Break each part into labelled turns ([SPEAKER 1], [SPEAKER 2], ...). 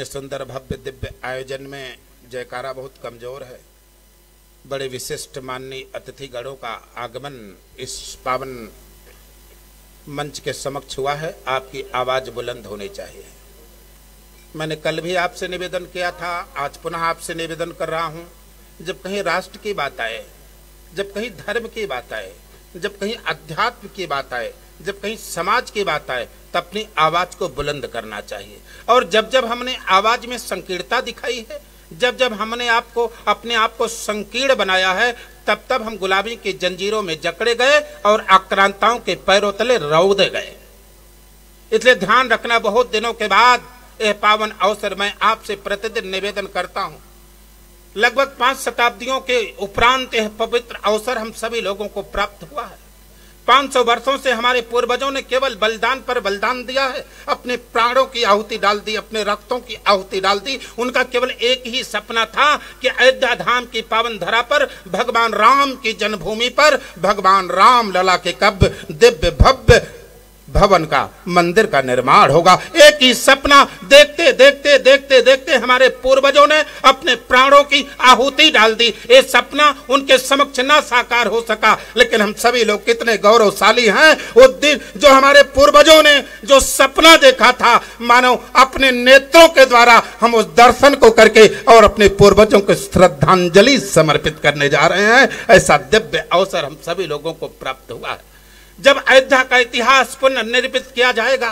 [SPEAKER 1] इतने सुंदर भव्य दिव्य आयोजन में जयकारा बहुत कमजोर है। बड़े विशिष्ट माननीय अतिथिगणों का आगमन इस पावन मंच के समक्ष हुआ है। आपकी आवाज बुलंद होनी चाहिए। मैंने कल भी आपसे निवेदन किया था, आज पुनः आपसे निवेदन कर रहा हूं, जब कहीं राष्ट्र की बात आए, जब कहीं धर्म की बात आए, जब कहीं अध्यात्म की बात आए, जब कहीं समाज की बात आए, तब अपनी आवाज को बुलंद करना चाहिए। और जब जब हमने आवाज में संकीर्णता दिखाई है, जब जब हमने अपने आप को संकीर्ण बनाया है, तब तब हम गुलामी की जंजीरों में जकड़े गए और आक्रांताओं के पैरों तले रौंदे गए। इसलिए ध्यान रखना, बहुत दिनों के बाद यह पावन अवसर मैं आपसे प्रतिदिन निवेदन करता हूं। लगभग 5 शताब्दियों के उपरांत यह पवित्र अवसर हम सभी लोगों को प्राप्त हुआ है। 500 वर्षों से हमारे पूर्वजों ने केवल बलिदान पर बलिदान दिया है, अपने प्राणों की आहुति डाल दी, अपने रक्तों की आहुति डाल दी। उनका केवल एक ही सपना था कि अयोध्या धाम की पावन धरा पर, भगवान राम की जन्मभूमि पर, भगवान राम लला के कब्र दिव्य भव्य भवन का, मंदिर का निर्माण होगा। एक ही सपना देखते देखते देखते देखते हमारे पूर्वजों ने अपने प्राणों की आहुति डाल दी। ये सपना उनके समक्ष ना साकार हो सका, लेकिन हम सभी लोग कितने गौरवशाली हैं। वो दिन जो हमारे पूर्वजों ने जो सपना देखा था, मानो अपने नेत्रों के द्वारा हम उस दर्शन को करके और अपने पूर्वजों को श्रद्धांजलि समर्पित करने जा रहे हैं। ऐसा दिव्य अवसर हम सभी लोगों को प्राप्त हुआ है। जब अयोध्या का इतिहास पुनर्निर्मित किया जाएगा,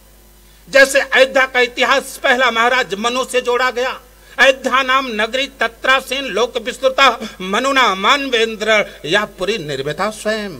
[SPEAKER 1] जैसे अयोध्या का इतिहास पहला महाराज मनु से जोड़ा गया। अयोध्या नाम नगरी तत्रासेन लोक विस्तृता, मनुना मानवेंद्र या पुरी निर्मिता स्वयं।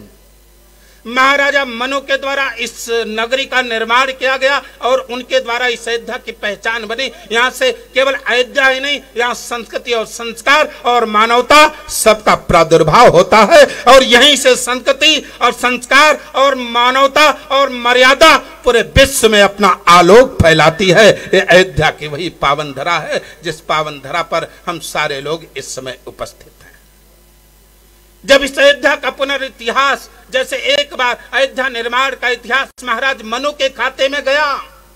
[SPEAKER 1] महाराजा मनु के द्वारा इस नगरी का निर्माण किया गया और उनके द्वारा इस अयोध्या की पहचान बनी। यहाँ से केवल अयोध्या ही नहीं, यहाँ संस्कृति और संस्कार और मानवता सबका प्रादुर्भाव होता है। और यहीं से संस्कृति और संस्कार और मानवता और मर्यादा पूरे विश्व में अपना आलोक फैलाती है। ये अयोध्या की वही पावन धरा है, जिस पावन धरा पर हम सारे लोग इस समय उपस्थित हैं। जब इस अयोध्या का पुनर्इतिहास, जैसे एक बार अयोध्या निर्माण का इतिहास महाराज मनु के खाते में गया,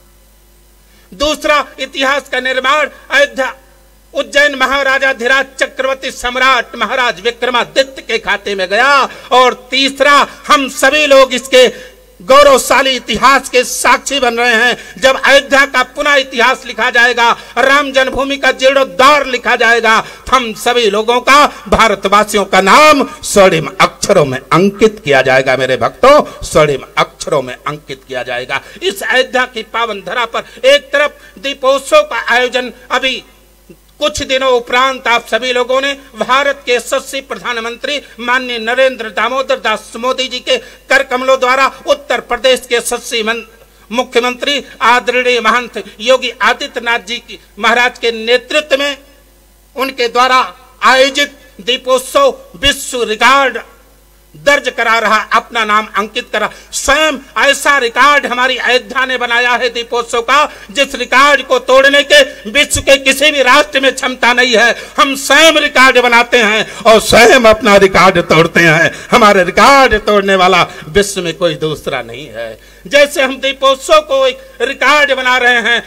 [SPEAKER 1] दूसरा इतिहास का निर्माण अयोध्या उज्जैन महाराजाधिराज चक्रवर्ती सम्राट महाराज विक्रमादित्य के खाते में गया, और तीसरा हम सभी लोग इसके गौरवशाली इतिहास के साक्षी बन रहे हैं। जब अयोध्या का पुनः इतिहास लिखा जाएगा, राम जन्मभूमि का जीर्णोद्धार लिखा जाएगा, हम सभी लोगों का, भारतवासियों का नाम स्वर्णिम अक्षरों में अंकित किया जाएगा। मेरे भक्तों, स्वर्णिम अक्षरों में अंकित किया जाएगा। इस अयोध्या की पावन धरा पर एक तरफ दीपोत्सव का आयोजन, अभी कुछ दिनों उपरांत आप सभी लोगों ने भारत के यशस्वी प्रधानमंत्री माननीय नरेंद्र दामोदर दास मोदी जी के कर कमलों द्वारा उत्तर प्रदेश के यशस्वी मुख्यमंत्री आदरणीय महंत योगी आदित्यनाथ जी की महाराज के नेतृत्व में उनके द्वारा आयोजित दीपोत्सव विश्व रिकॉर्ड दर्ज करा रहा, अपना नाम अंकित करा। स्वयं ऐसा रिकॉर्ड हमारी अयोध्या ने बनाया है दीपोत्सव का, जिस रिकॉर्ड को तोड़ने के विश्व के किसी भी राष्ट्र में क्षमता नहीं है। हम स्वयं रिकॉर्ड बनाते हैं और स्वयं अपना रिकॉर्ड तोड़ते हैं। हमारे रिकॉर्ड तोड़ने वाला विश्व में कोई दूसरा नहीं है। जैसे हम दीपोत्सव को एक रिकॉर्ड बना रहे हैं,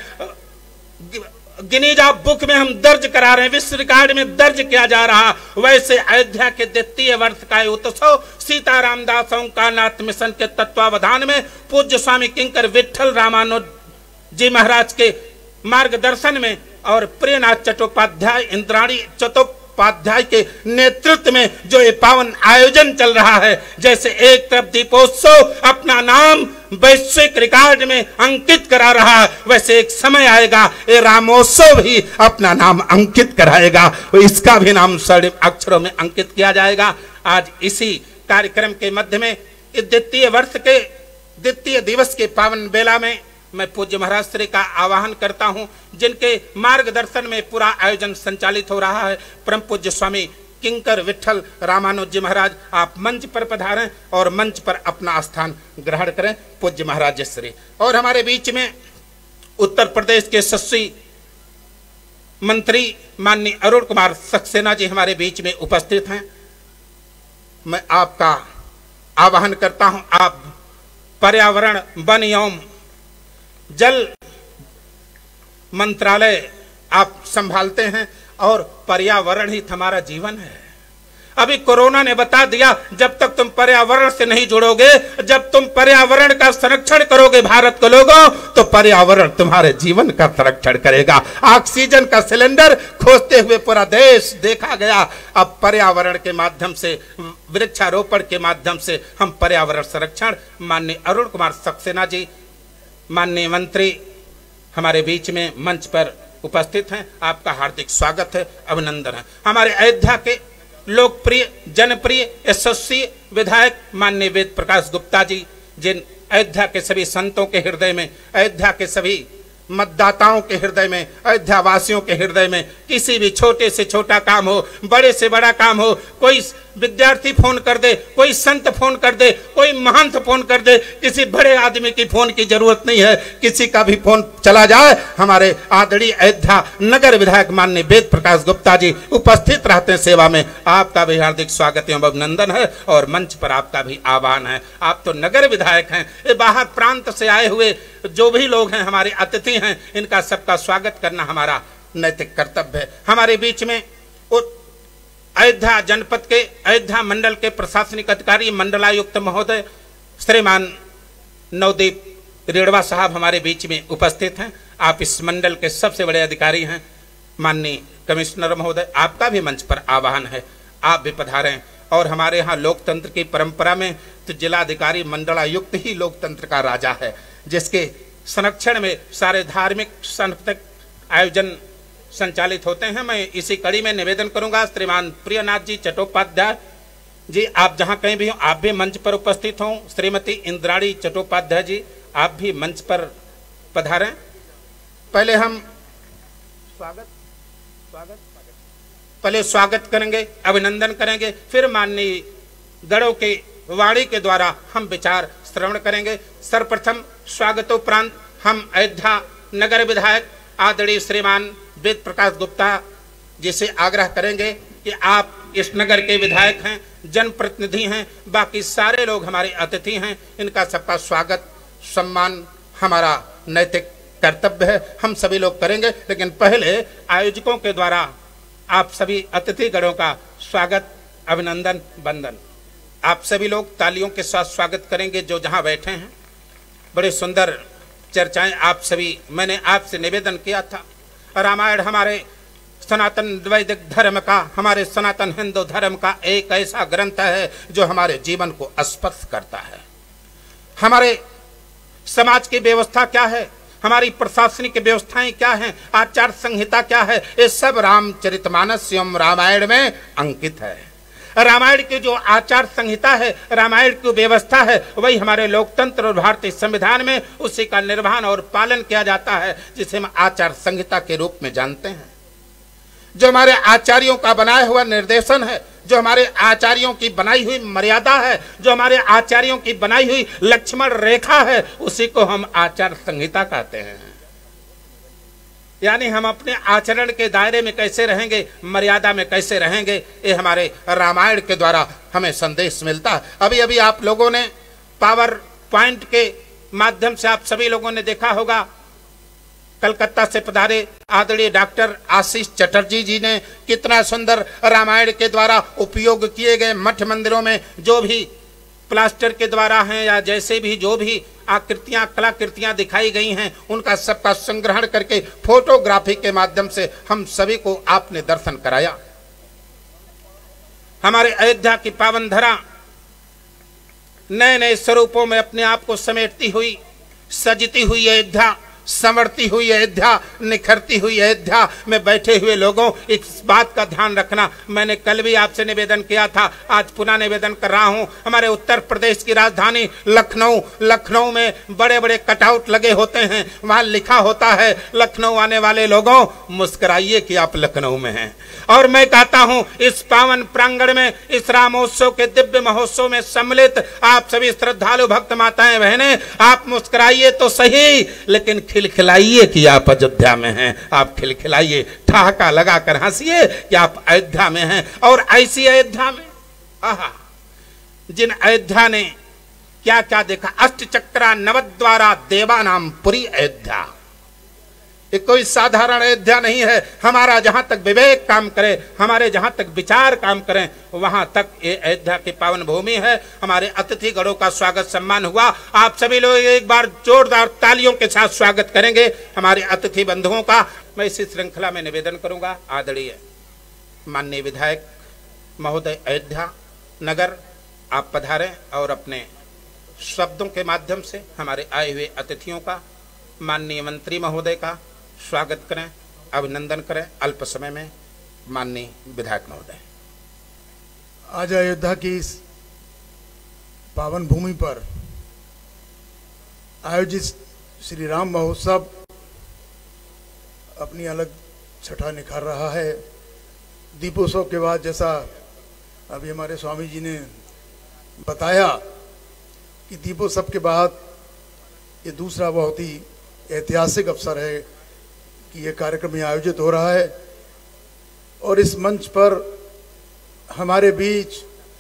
[SPEAKER 1] गिनीज बुक में हम दर्ज करा रहे हैं, विश्व रिकॉर्ड में दर्ज किया जा रहा, वैसे अयोध्या के 2य वर्ष का उत्सव सीताराम दास ओंकारनाथ मिशन के तत्वावधान में पूज्य स्वामी किंकर विठल रामानुज जी महाराज के मार्गदर्शन में और प्रियनाथ चट्टोपाध्याय, इंद्राणी चट्टोपाध्याय के नेतृत्व में जो ये पावन आयोजन चल रहा है, जैसे एक तरफ दीपोत्सव अपना नाम वैश्विक रिकॉर्ड में अंकित करा रहा है, वैसे एक समय आएगा ये रामोत्सव भी अपना नाम अंकित कराएगा। इसका भी नाम स्वर्णिम अक्षरों में अंकित किया जाएगा। आज इसी कार्यक्रम के मध्य में इस 2य वर्ष के 2य दिवस के पावन बेला में मैं पूज्य महाराज श्री का आवाहन करता हूं, जिनके मार्गदर्शन में पूरा आयोजन संचालित हो रहा है। परम पूज्य स्वामी किंकर विठल रामानुज जी महाराज, आप मंच पर पधारें और मंच पर अपना स्थान ग्रहण करें। पूज्य महाराज श्री। और हमारे बीच में उत्तर प्रदेश के यशस्वी मंत्री माननीय अरुण कुमार सक्सेना जी हमारे बीच में उपस्थित हैं। मैं आपका आवाहन करता हूं, आप पर्यावरण वन एवं जल मंत्रालय आप संभालते हैं और पर्यावरण ही हमारा जीवन है। अभी कोरोना ने बता दिया, जब तक तुम पर्यावरण से नहीं जुड़ोगे, जब तुम पर्यावरण का संरक्षण करोगे भारत के लोगों, तो पर्यावरण तुम्हारे जीवन का संरक्षण करेगा। ऑक्सीजन का सिलेंडर खोजते हुए पूरा देश देखा गया। अब पर्यावरण के माध्यम से, वृक्षारोपण के माध्यम से हम पर्यावरण संरक्षण, माननीय अरुण कुमार सक्सेना जी, माननीय मंत्री हमारे बीच में मंच पर उपस्थित हैं। आपका हार्दिक स्वागत है, अभिनंदन है। हमारे अयोध्या के लोकप्रिय, जनप्रिय, यशस्वी विधायक माननीय वेद प्रकाश गुप्ता जी, जिन अयोध्या के सभी संतों के हृदय में, अयोध्या के सभी मतदाताओं के हृदय में, अयोध्या वासियों के हृदय में किसी भी छोटे से छोटा काम हो, बड़े से बड़ा काम हो, कोई विद्यार्थी फोन कर दे, कोई संत फोन कर दे, कोई महंत फोन कर दे, किसी बड़े आदमी की फोन की जरूरत नहीं है। किसी का भी फोन चला जाए, हमारे आदरणीय अयोध्या नगर विधायक माननीय वेद प्रकाश गुप्ता जी उपस्थित रहते हैं सेवा में। आपका भी हार्दिक स्वागत एवं अभिनंदन है और मंच पर आपका भी आह्वान है। आप तो नगर विधायक हैं, ये बाहर प्रांत से आए हुए जो भी लोग हैं, हमारे अतिथि हैं, इनका सबका स्वागत करना हमारा नैतिक कर्तव्य है। हमारे बीच में अयोध्या जनपद के, अयोध्या मंडल के प्रशासनिक अधिकारी मंडलायुक्त महोदय श्रीमान नवदीप रेड़वा साहब हमारे बीच में उपस्थित हैं। आप इस मंडल के सबसे बड़े अधिकारी हैं। माननीय कमिश्नर महोदय, आपका भी मंच पर आह्वान है, आप भी पधारें। और हमारे यहाँ लोकतंत्र की परंपरा में तो जिलाधिकारी मंडलायुक्त ही लोकतंत्र का राजा है, जिसके संरक्षण में सारे धार्मिक सांस्कृतिक आयोजन संचालित होते हैं। मैं इसी कड़ी में निवेदन करूंगा, श्रीमान प्रियनाथ जी चट्टोपाध्याय जी, आप जहां कहीं भी हो, आप भी मंच पर उपस्थित हों। श्रीमती इंद्राणी चट्टोपाध्याय जी, आप भी मंच पर पधारें। पहले हम स्वागत करेंगे, अभिनंदन करेंगे, फिर माननीय गणों के वाणी के द्वारा हम विचार श्रवण करेंगे। सर्वप्रथम स्वागतोपरांत हम अयोध्या नगर विधायक आदरणीय श्रीमान वेद प्रकाश गुप्ता जी से आग्रह करेंगे कि आप इस नगर के विधायक हैं, जनप्रतिनिधि हैं, बाकी सारे लोग हमारे अतिथि हैं, इनका सबका स्वागत सम्मान हमारा नैतिक कर्तव्य है, हम सभी लोग करेंगे। लेकिन पहले आयोजकों के द्वारा आप सभी अतिथिगणों का स्वागत, अभिनंदन, वंदन। आप सभी लोग तालियों के साथ स्वागत करेंगे जो जहां बैठे हैं। बड़े सुंदर चर्चाएं आप सभी, मैंने आपसे निवेदन किया था, रामायण हमारे सनातन वैदिक धर्म का, हमारे सनातन हिंदू धर्म का एक ऐसा ग्रंथ है जो हमारे जीवन को स्पर्श करता है। हमारे समाज की व्यवस्था क्या है, हमारी प्रशासनिक व्यवस्थाएं क्या हैं, आचार संहिता क्या है, ये सब रामचरितमानस एवं रामायण में अंकित है। रामायण की जो आचार संहिता है, रामायण की व्यवस्था है, वही हमारे लोकतंत्र और भारतीय संविधान में उसी का निर्वहन और पालन किया जाता है, जिसे हम आचार संहिता के रूप में जानते हैं। जो हमारे आचार्यों का बनाया हुआ निर्देशन है, जो हमारे आचार्यों की बनाई हुई मर्यादा है, जो हमारे आचार्यों की बनाई हुई लक्ष्मण रेखा है, उसी को हम आचार संहिता कहते हैं। यानी हम अपने आचरण के दायरे में कैसे रहेंगे, मर्यादा में कैसे रहेंगे, ये हमारे रामायण के द्वारा हमें संदेश मिलता है। अभी अभी आप लोगों ने पावर पॉइंट के माध्यम से आप सभी लोगों ने देखा होगा, कलकत्ता से पधारे आदरणीय डॉक्टर आशीष चटर्जी जी ने कितना सुंदर रामायण के द्वारा उपयोग किए गए मठ मंदिरों में जो भी प्लास्टर के द्वारा हैं या जैसे भी जो भी आकृतियां, कलाकृतियां दिखाई गई हैं, उनका सबका संग्रहण करके फोटोग्राफी के माध्यम से हम सभी को आपने दर्शन कराया। हमारे अयोध्या की पावन धरा नए नए स्वरूपों में अपने आप को समेटती हुई, सजती हुई अयोध्या, संवरती हुई अयोध्या, निखरती हुई अयोध्या में बैठे हुए लोगों, इस बात का ध्यान रखना। मैंने कल भी आपसे निवेदन किया था, आज पुनः निवेदन कर रहा हूं। हमारे उत्तर प्रदेश की राजधानी लखनऊ में बड़े बड़े कटआउट लगे होते हैं, वहां लिखा होता है, लखनऊ आने वाले लोगों मुस्कुराइए कि आप लखनऊ में हैं। और मैं कहता हूं, इस पावन प्रांगण में, इस रामोत्सव के दिव्य महोत्सव में सम्मिलित आप सभी श्रद्धालु भक्त माताएं बहनें, आप मुस्कुराइए तो सही, लेकिन खिलखिलाइए कि आप अयोध्या में हैं। आप खिलखिलाइए, ठहाका लगाकर हंसिए कि आप अयोध्या में हैं। और ऐसी अयोध्या में, आहा, जिन अयोध्या ने क्या क्या देखा, अष्टचक्रा नवद्वारा देवानाम पुरी अयोध्या, ये कोई साधारण अयोध्या नहीं है। हमारा जहां तक विवेक काम करे, हमारे जहां तक विचार काम करें, वहां तक ये अयोध्या की पावन भूमि है। हमारे अतिथि गणों का स्वागत सम्मान हुआ। आप सभी लोग एक बार जोरदार तालियों के साथ स्वागत करेंगे हमारे अतिथि बंधुओं का। मैं इसी श्रृंखला में निवेदन करूंगा, आदरणीय माननीय विधायक महोदय अयोध्या नगर, आप पधारें और अपने शब्दों के माध्यम से हमारे आए हुए अतिथियों का, माननीय मंत्री महोदय का स्वागत करें, अभिनंदन करें। अल्प समय में माननीय विधायक महोदय।
[SPEAKER 2] आज अयोध्या की इस पावन भूमि पर आयोजित श्री राम महोत्सव अपनी अलग छटा निखार रहा है। दीपोत्सव के बाद, जैसा अभी हमारे स्वामी जी ने बताया, कि दीपोत्सव के बाद ये दूसरा बहुत ही ऐतिहासिक अवसर है कि ये कार्यक्रम यहाँ आयोजित हो रहा है। और इस मंच पर हमारे बीच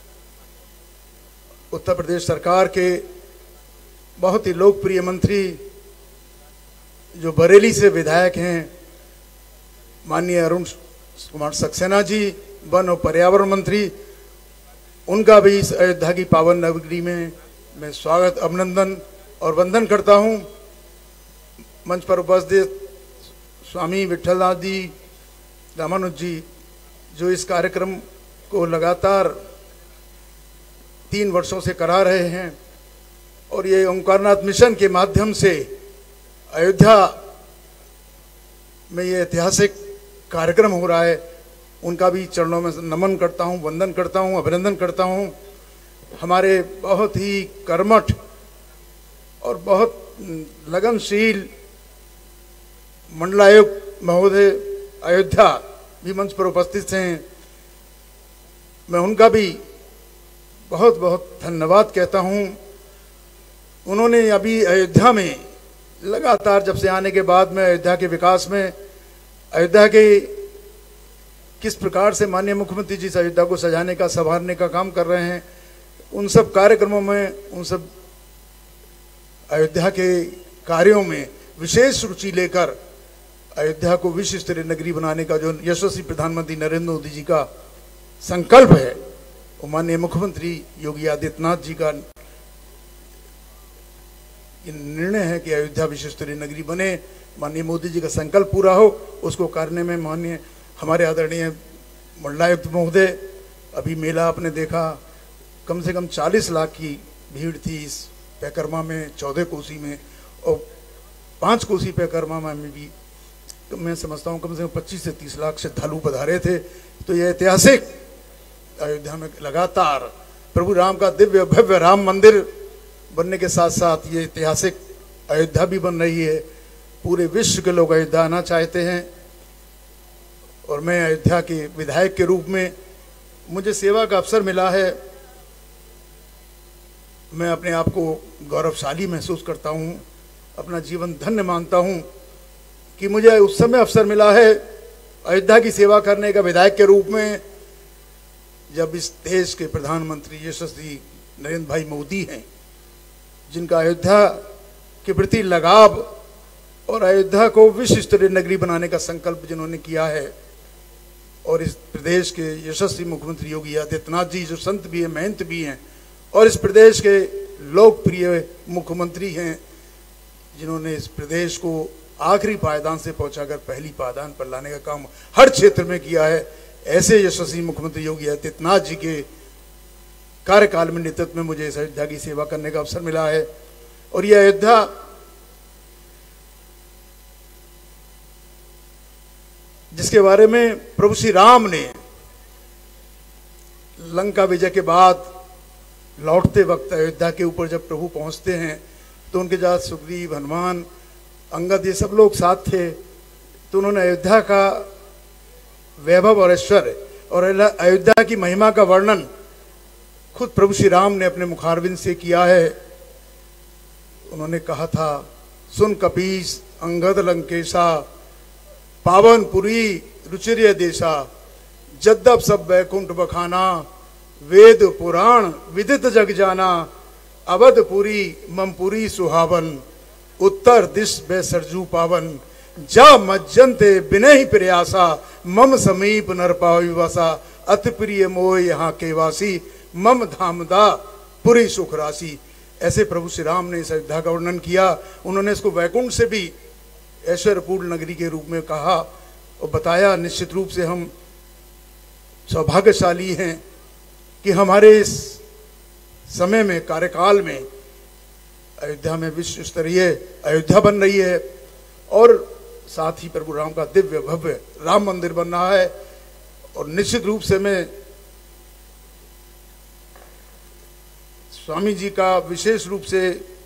[SPEAKER 2] उत्तर प्रदेश सरकार के बहुत ही लोकप्रिय मंत्री, जो बरेली से विधायक हैं, माननीय अरुण कुमार सक्सेना जी, वन और पर्यावरण मंत्री, उनका भी इस अयोध्या की पावन नगरी में मैं स्वागत, अभिनंदन और वंदन करता हूं। मंच पर उपस्थित स्वामी विठलनाथ जी, रामानुज जी, जो इस कार्यक्रम को लगातार 3 वर्षों से करा रहे हैं और ये ओंकारनाथ मिशन के माध्यम से अयोध्या में ये ऐतिहासिक कार्यक्रम हो रहा है, उनका भी चरणों में नमन करता हूं, वंदन करता हूं, अभिनंदन करता हूं। हमारे बहुत ही कर्मठ और बहुत लगनशील मंडलायुक्त महोदय अयोध्या भी मंच पर उपस्थित हैं, मैं उनका भी बहुत बहुत धन्यवाद कहता हूं। उन्होंने अभी अयोध्या में लगातार, जब से आने के बाद में अयोध्या के विकास में, अयोध्या के किस प्रकार से माननीय मुख्यमंत्री जी अयोध्या को सजाने का, संवारने का काम कर रहे हैं, उन सब कार्यक्रमों में, उन सब अयोध्या के कार्यों में विशेष रुचि लेकर अयोध्या को विश्व स्तरीय नगरी बनाने का जो यशस्वी प्रधानमंत्री नरेंद्र मोदी जी का संकल्प है, वो माननीय मुख्यमंत्री योगी आदित्यनाथ जी का निर्णय है कि अयोध्या विश्व स्तरीय नगरी बने। माननीय मोदी जी का संकल्प पूरा हो, उसको करने में माननीय हमारे आदरणीय मंडलायुक्त महोदय, अभी मेला आपने देखा, कम से कम 40 लाख की भीड़ थी इस परिक्रमा में, 14 कोसी में, और 5 कोसी परिक्रमा में भी मैं समझता हूँ कम से कम 25 से 30 लाख श्रद्धालु पधारे थे। तो ये ऐतिहासिक अयोध्या में लगातार प्रभु राम का दिव्य भव्य राम मंदिर बनने के साथ साथ ये ऐतिहासिक अयोध्या भी बन रही है। पूरे विश्व के लोग अयोध्या आना चाहते हैं और मैं अयोध्या के विधायक के रूप में मुझे सेवा का अवसर मिला है। मैं अपने आप को गौरवशाली महसूस करता हूँ, अपना जीवन धन्य मानता हूँ कि मुझे उस समय अवसर मिला है अयोध्या की सेवा करने का विधायक के रूप में, जब इस देश के प्रधानमंत्री यशस्वी नरेंद्र भाई मोदी हैं, जिनका अयोध्या के प्रति लगाव और अयोध्या को विश्व स्तरीय नगरी बनाने का संकल्प जिन्होंने किया है, और इस प्रदेश के यशस्वी मुख्यमंत्री योगी आदित्यनाथ जी, जो संत भी हैं, महंत भी हैं, और इस प्रदेश के लोकप्रिय मुख्यमंत्री हैं, जिन्होंने इस प्रदेश को आखिरी पायदान से पहुंचाकर पहली पायदान पर लाने का काम हर क्षेत्र में किया है। ऐसे यशस्वी मुख्यमंत्री योगी आदित्यनाथ जी के कार्यकाल में, नेतृत्व में मुझे इस अयोध्या की सेवा करने का अवसर मिला है। और यह अयोध्या जिसके बारे में प्रभु श्री राम ने लंका विजय के बाद लौटते वक्त अयोध्या के ऊपर जब प्रभु पहुंचते हैं, तो उनके साथ सुग्रीव, हनुमान, अंगद, ये सब लोग साथ थे। तो उन्होंने अयोध्या का वैभव और ऐश्वर्य और अयोध्या की महिमा का वर्णन खुद प्रभु श्री राम ने अपने मुखारविंद से किया है। उन्होंने कहा था, सुन कपीस अंगद लंकेशा, पावनपुरी रुचिर्य देशा, जद्दब सब बैकुंठ बखाना, वेद पुराण विदित जग जाना, अवधपुरी ममपुरी सुहावन, उत्तर दिश बै सरजू पावन, जा मज्जनते बिने प्रयासा मम समीप नर पाविवासा अति प्रिय मोह यहाँ के वासी मम धामदा पुरी सुख राशि। ऐसे प्रभु श्री राम ने इस अयोध्या का वर्णन किया। उन्होंने इसको वैकुंठ से भी ऐश्वर्यपूर्ण नगरी के रूप में कहा और बताया। निश्चित रूप से हम सौभाग्यशाली हैं कि हमारे इस समय में, कार्यकाल में अयोध्या में विश्व स्तरीय अयोध्या बन रही है और साथ ही प्रभु राम का दिव्य भव्य राम मंदिर बन रहा है। और निश्चित रूप से मैं स्वामी जी का विशेष रूप से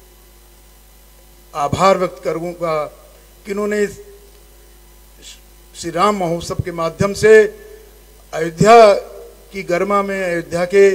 [SPEAKER 2] आभार व्यक्त करूंगा कि उन्होंने श्री राम महोत्सव के माध्यम से अयोध्या की गरिमा में, अयोध्या के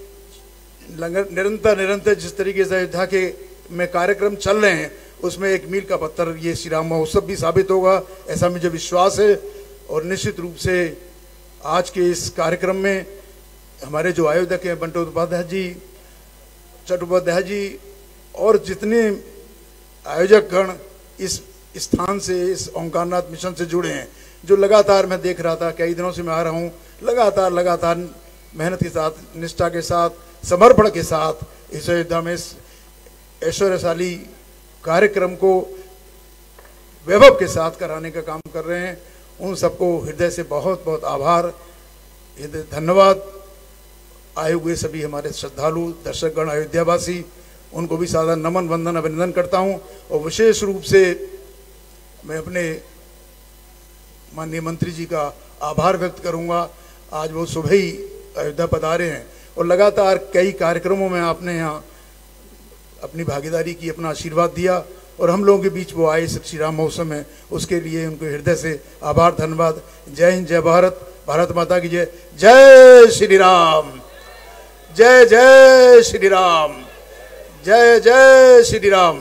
[SPEAKER 2] निरंतर जिस तरीके से अयोध्या के में कार्यक्रम चल रहे हैं उसमें एक मील का पत्थर ये श्री राम महोत्सव भी साबित होगा, ऐसा मुझे विश्वास है। और निश्चित रूप से आज के इस कार्यक्रम में हमारे जो आयोजक हैं बंटू चट्टोपाध्याय जी और जितने आयोजक गण इस स्थान से, इस ओंकारनाथ मिशन से जुड़े हैं, जो लगातार मैं देख रहा था, कई दिनों से मैं आ रहा हूँ, लगातार मेहनत के साथ, निष्ठा के साथ, समर्पण के साथ इस अयोध्या में इस ऐश्वर्यशाली कार्यक्रम को वैभव के साथ कराने का काम कर रहे हैं। उन सबको हृदय से बहुत बहुत आभार, धन्यवाद। आए हुए सभी हमारे श्रद्धालु दर्शकगण, अयोध्यावासी, उनको भी सादर नमन, वंदन, अभिनंदन करता हूं। और विशेष रूप से मैं अपने माननीय मंत्री जी का आभार व्यक्त करूंगा। आज वो सुबह ही अयोध्या पधारे हैं और लगातार कई कार्यक्रमों में आपने यहाँ अपनी भागीदारी की, अपना आशीर्वाद दिया और हम लोगों के बीच वो आए श्री राम महोत्सव में, उसके लिए उनको हृदय से आभार, धन्यवाद। जय हिंद, जय भारत, भारत माता की जय। जय श्री राम, जय जय श्री राम, जय जय श्री राम।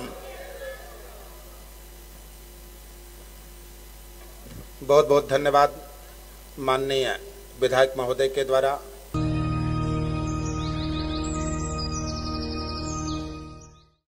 [SPEAKER 1] बहुत बहुत धन्यवाद माननीय विधायक महोदय के द्वारा